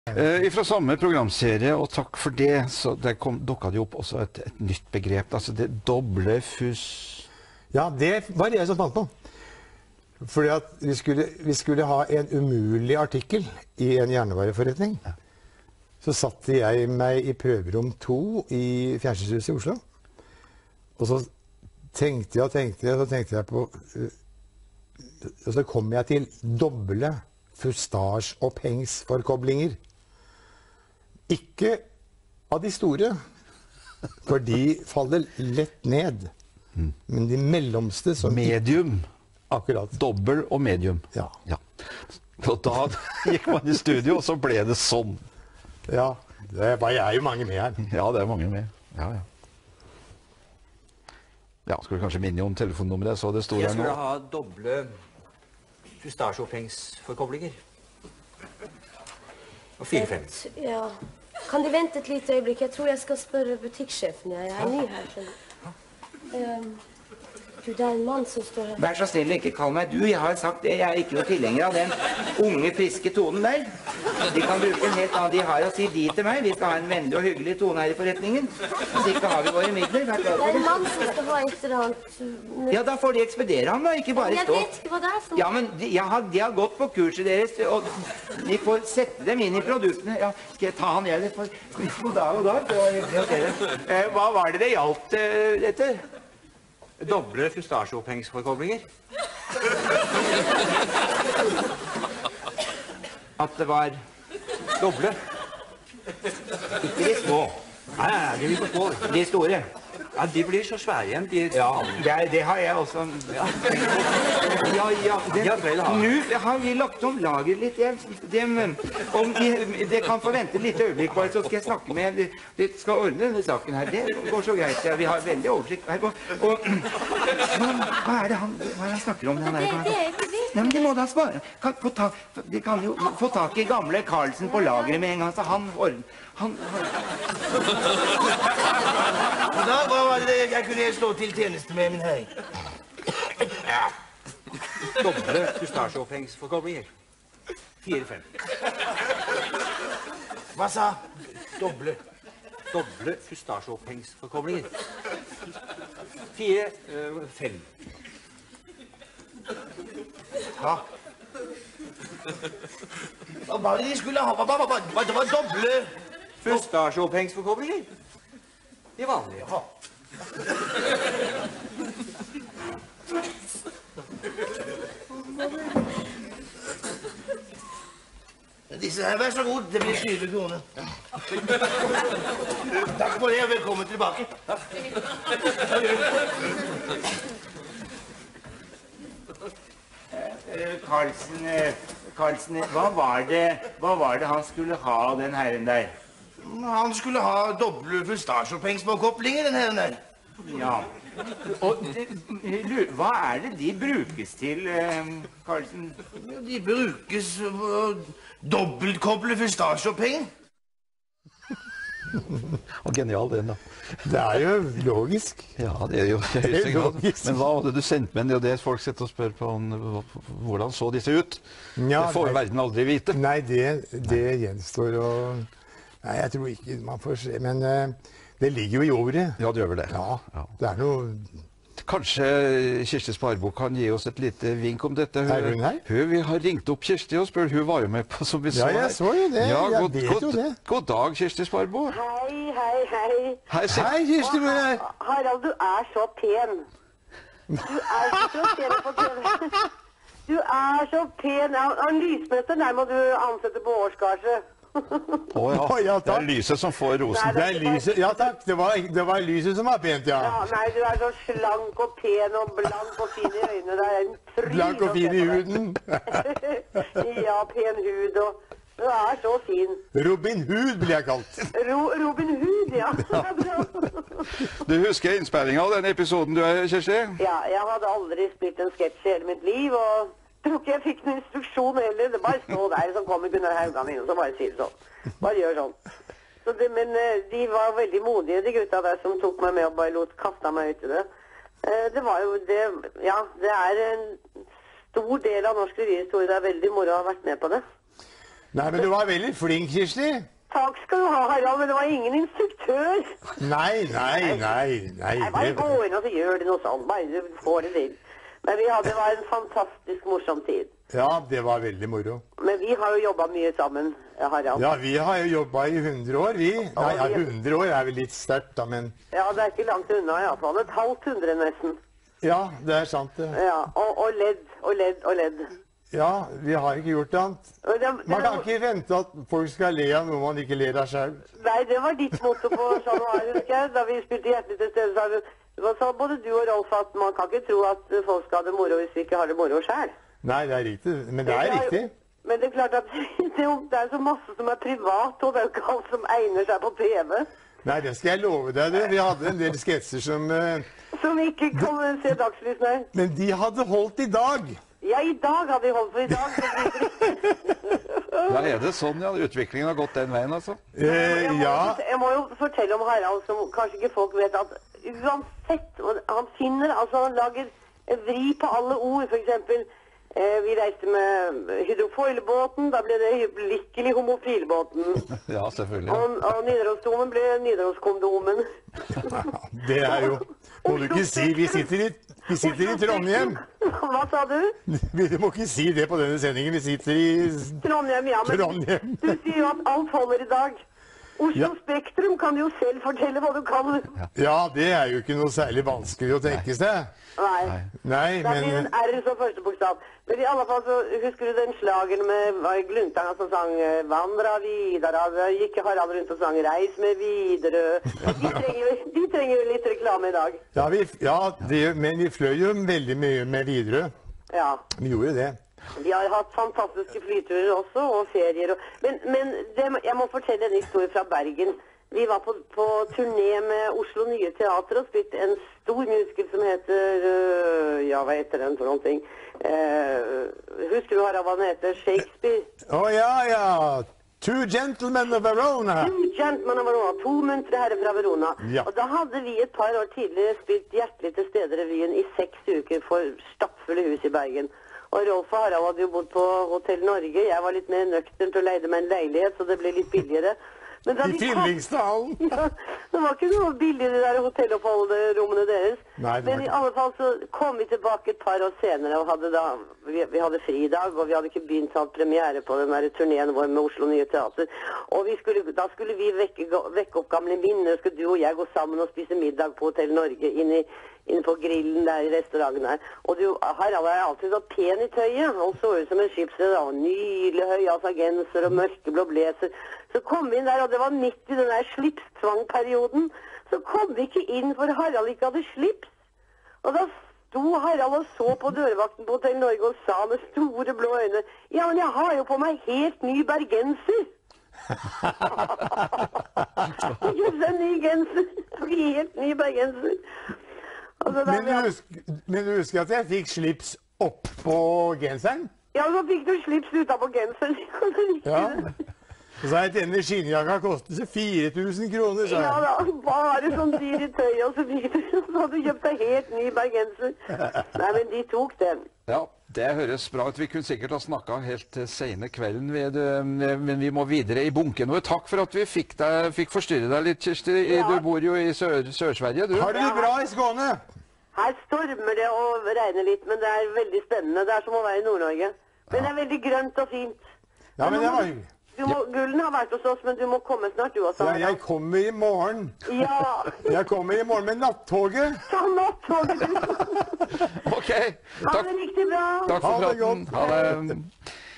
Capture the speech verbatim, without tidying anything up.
Eh, fra samme programserie, og takk for det, så det kom, dukket jo opp også et, et nytt begrep, altså det doble fus... Ja, det var det jeg som fant på. Fordi at vi skulle, vi skulle ha en umulig artikkel i en jernvareforretning. Ja. Så satte jeg meg i prøverom to i Fjernsynshuset i Oslo. Og så tenkte jeg og tenkte jeg, og så tenkte jeg på... Uh, og så kom jeg til doble fustasjeopphengsforkoblinger. Ikke av de store, for de faller lett ned. Mm. Men de mellomste som... Medium. Akkurat. Dobbel og medium. Ja. Ja. Og da gikk man i studio, og så ble det sånn. Ja, det var jeg jo mange med her. Ja, det er mange med. Ja, ja. Ja, skal vi kanskje minne om telefonnummeret, så det står her nå. Jeg skulle ha doble fustasjeopphengsforkoblinger. Og fire fem. Ja. Kan de vente et lite øyeblikk? Jeg tror jeg skal spørre butikksjefen. Jeg er ny her. Um, du, det er en mann som står her. Vær så snill, ikke kall meg du. Jeg har sagt det. Jeg er ikke noe tilhenger av den unge, friske tonen der. De kan bruke en helt annen. De har å si de til meg. Vi skal ha en vennlig og hyggelig tone her i forretningen. Hvis ikke har vi våre midler. Det er en mann som skal ha et eller annet. Ja, da får de ekspedere ham da, ikke bare stå. Jeg vet ikke hva det er for noe. Ja, men de, jeg har, de har gått på kurset deres, og de får sette dem inn i produktene. Ja, skal jeg ta han jeg for god dag og dag? Det var hyggelig å se det. Eh, hva var det det gjaldt eh, etter? Doble fustasjeopphengsforkoblinger. At det var doble. Ikke de små. Nei, nei, de blir for små. De store. Ja, de blir så svære igjen. De... Ja, det, det har jeg også. Ja, ja, ja det, nå har vi lagt om lager litt. Jeg, det, om de, det kan få vente litt øyeblikk, bare så skal jeg snakke med. De, de skal ordne denne saken her. Det går så greit. Ja, vi har veldig oversikt her. Og, og, hva er det han, hva er det han snakker om? Den der, det er ikke vi. Nei, men de må da svare. Kan, få ta, de kan jo få tak i gamle Karlsen på lageret med en gang, så han ordner. Han, han... Da, hva var det jeg kunne slå til tjeneste med, min herre? Ja. Doble fustasjeopphengsforkoblinger. Fire, fem. Hva sa? Doble. Doble fustasjeopphengsforkoblinger. Fire, øh, fem. Ja. Hva var det de skulle ha? Hva, hva, hva, hva, det var doble... Fustasjeopphengsforkoblinger. De vanlige. Ja. Disse her, vær så god. Det blir tyve kroner. Takk for det, og velkommen tilbake. Karlsen, Karlsen, hva var det, hva var det han skulle ha av den herren der? Han skulle ha doble fustasjeopphengsforkoblinger, den herren der. Ja. Og det, hva er det de brukes til, eh, Karlsen? De brukes uh, dobbeltkoble fustasjeoppheng. Og genial den da. Det er jo logisk. Ja, det er jo i høyeste grad. logisk. Men hva var det du sendte med? Det er jo det folk sitter og spør på om, hvordan så disse ut? Ja, det får jo verden aldri vite. Nei, det, det gjenstår å... Nei, jeg tror ikke man får se, men uh, det ligger jo i ordet. Ja, det gjør vel det. Ja, det er noe... Kanskje Kirsti Sparbo kan gi oss et lite vink om dette. Hun, er hun her? Hun, vi har ringt opp Kirsti og spør, hun var jo med på, som vi så her. Ja, jeg så jo det. Ja, jeg god, vet god, jo det. God dag, Kirsti Sparbo. Hei, hei, hei. Hei, hei Kirsti. Og, Harald, du er så pen. Du er så pen på T V. Du er så pen. En lysmester, der må du ansette på årskarse. Å ja, oh, ja det er lyset som får rosen. Det er lyset, ja takk, det var, det var lyset som var pent, ja. Ja, nei, du er så slank og pen og blank og fin i øynene. Det er en fryd. Blank og fin i huden. Ja, pen hud og... Du er så fin. Robin Hood blir jeg kalt. Ro, Robin Hood, ja. Du husker innspillingen av den episoden du er, Kirsti? Ja, jeg hadde aldri spilt en sketsj i hele mitt liv, og... Jeg tror ikke jeg fikk noen instruksjon heller. Det bare stå der, så kommer Gunnar Haugan inn, og så bare sier det sånn. Bare gjør sånn. Så det, men de var veldig modige, de gutta der som tok meg med og bare lot kasta meg ut i det. Det var jo det, ja, det er en stor del av norsk revyhistorie. Det er veldig moro å ha vært med på det. Nei, men du var veldig flink, Kirsti. Takk skal du ha, Harald, men det var ingen instruktør. Nei, nei, nei, nei. Jeg bare gå inn og så gjør det noe sånt, bare du får det til. Men vi hadde, det var en fantastisk morsom tid. Ja, det var veldig moro. Men vi har jo jobbet mye sammen, Harald. Ja, vi har jo jobbet i hundre år, vi. Nei, ja, hundre år er vel litt sterkt, da, men... Ja, det er ikke langt unna i hvert fall. Et halvt hundre nesten. Ja, det er sant, det. Ja, og, og ledd, og ledd, og ledd. Ja, vi har ikke gjort det annet. Og det, det, Man kan ikke vente at folk skal le av noe man ikke ler av selv. Nei, det var ditt motto på januar, husker jeg. Da vi spilte Hjertelig til stede, sa vi, det sa både du og Rolf at man kan ikke tro at folk skal ha det moro hvis vi ikke har det moro selv. Nei, det er riktig. Men det er riktig. Men det er klart at det er så masse som er privat, og det er jo ikke alt som egner seg på T V. Nei, det skal jeg love deg, du. Vi hadde en del sketser som... Uh, som ikke kan se dagslys, nei. Men de hadde holdt i dag. Ja, i dag hadde vi holdt for i dag. Da er det sånn, ja. Utviklingen har gått den veien, altså. Eh, jeg, må, ja. jeg må jo fortelle om Harald, som kanskje ikke folk vet, at uansett, han finner, altså han lager vri på alle ord, for eksempel, eh, vi reiste med hydrofoilbåten, da ble det lykkelig homofilbåten. Ja, selvfølgelig. Og, og Nidarosdomen ble Nidaroskondomen. Det er jo, må du ikke si, vi sitter i, vi sitter i Trondheim. Hva sa du? Vi må ikke si det på denne sendingen, vi sitter i Trondheim, ja, men Trondheim. Du sier jo at alt holder i dag. Oslo Ja. Spektrum kan jo selv fortelle hva du kan. Ja, det er jo ikke noe særlig vanskelig å tenke seg. Nei. Nei, Da blir men... en R som første bokstav. Men i alle fall så husker du den slagen med Gluntarna som sang Vandra videre, gikk Harald rundt og sang Reis med videre. De trenger, jo- de trenger jo litt reklame i dag. Ja, vi, ja det, men vi fløy jo veldig mye med Widerøe. Ja. Vi gjorde det. Vi har hatt fantastiske flyturer også, og ferier. Og, men men det, jeg må fortelle en historie fra Bergen. Vi var på, på turné med Oslo Nye Teater og spilte en stor musical som heter øh, ja, hva heter den for noen ting? Uh, husker du Harald, hva den heter? Shakespeare? Å ja, ja. Two Gentlemen of Verona. Two Gentlemen of Verona. To muntre herrer fra Verona. Ja. Og da hadde vi et par år tidligere spilt Hjertelig til stede-revyen i seks uker for stappfulle hus i Bergen. Og Rolf og Harald hadde jo bodd på Hotell Norge. Jeg var litt mer nøktern til å leide meg en leilighet, så det ble litt billigere. Men da I vi kom- Fyllingsdalen. Ja, det var ikke noe billig de der hotelloppholdrommene deres. Nei, det var Men i ikke. alle fall så kom vi tilbake et par år senere og hadde da, vi, vi hadde fridag, og vi hadde ikke begynt å ha premiere på den der turneen vår med Oslo Nye Teater. Og vi skulle, da skulle vi vekke, vekke opp gamle minner, skulle du og jeg gå sammen og spise middag på Hotell Norge inne, inne på grillen der i restauranten her. Og du, Harald er alltid så pen i tøyet, og så ut som en skipsredd, og nydelig høyhalsa genser og mørkeblå blazer. Så kom vi inn der, og det var midt i den der slipstvangperioden. Så kom vi ikke inn, for Harald ikke hadde slips. Og da sto Harald og så på dørvakten på Hotell Norge og sa med store blå øyne, ja, men jeg har jo på meg helt ny bergenser. Ikke en ny genser, helt ny bergenser. Og så da Men vi du, hadde- husker, men du husker at jeg fikk slips opp på genseren? Ja, så fikk du slips utenpå genseren. Ja. Og så er denne skinnjakka kostet fire tusen kroner, sa Ja jeg. da, bare sånn dyr i tøyet, og så fikk du, så hadde du kjøpt deg helt ny bergenser. Nei, men de tok den. Ja, det høres bra ut. Vi kunne sikkert ha snakket helt til sene kvelden, ved, men vi må videre i bunken. Og takk for at vi fikk, deg, fikk forstyrre deg litt, Kirsti. Ja. Du bor jo i Sør- Sør-Sverige, du. Har du det bra i Skåne? Her stormer det og regner litt, men det er veldig spennende. Det er som å være i Nord-Norge. Men det er veldig grønt og fint. Ja, men det var hyggelig. Du må, Gullen har vært hos oss, men du må komme snart, du også. Ja, jeg kommer i morgen. Ja, Jeg kommer i morgen med nattoget. ta nattoget du. Ok, Ha takk, det riktig bra. takk for Ha det praten. godt. Ha det.